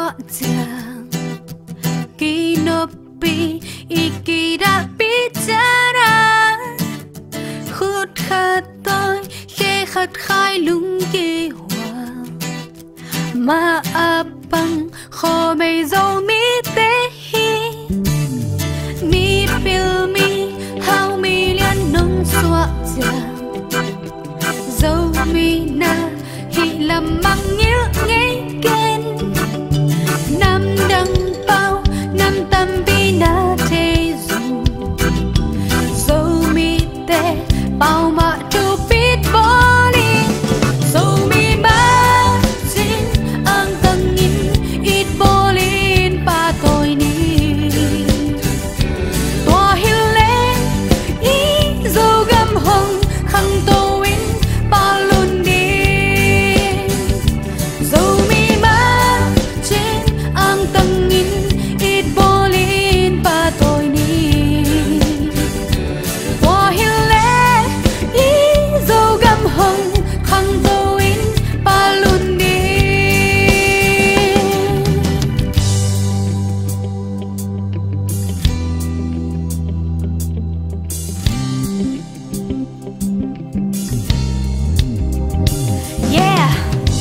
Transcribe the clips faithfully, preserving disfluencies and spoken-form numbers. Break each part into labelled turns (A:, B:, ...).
A: xóa giang kinopi ikira bicara khut khát tôi khe khát khai lung kê hoa mà apang kho mây dâu mi tê hi mi pil mi hao mi liên nông xóa giang dâu mi na hi làm mang nhớ ngay kên nam đăng bao nam tâm bi na thế dù dâu mi tê bao mà chu biết bỏ đi dâu mi ba xin ang tầng nhìn ít bỏ lên ba tôi ni tòa hiu lên ý dâu găm hồng khăng tô in ba luôn đi dâu mi ba xin ang tầng nhìn ít bỏ lên ba tôi ni tòa hiu lên ý dâu găm hồng khăng tô in ba luôn đi. Yeah.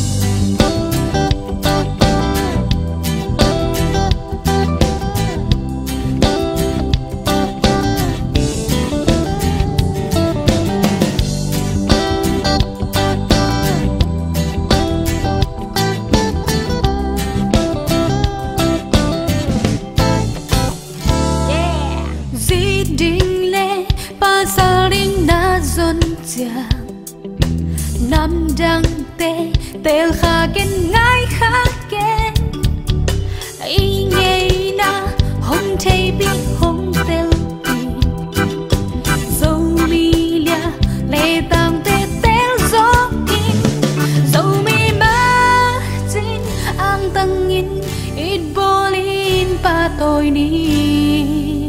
A: Di đinh lệ ba sa ring na zon chang nam đăng tê tel kha ken ngai kha ken ai nghe na hong thei bi hong tel bi dâu mi lia lệ tam tê tel gió in dâu mi ba chín ang tăng in ít bô lin pa tôi ni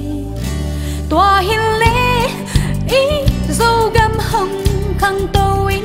A: tòa hiên lệ ý dâu găm hồng khăng tôi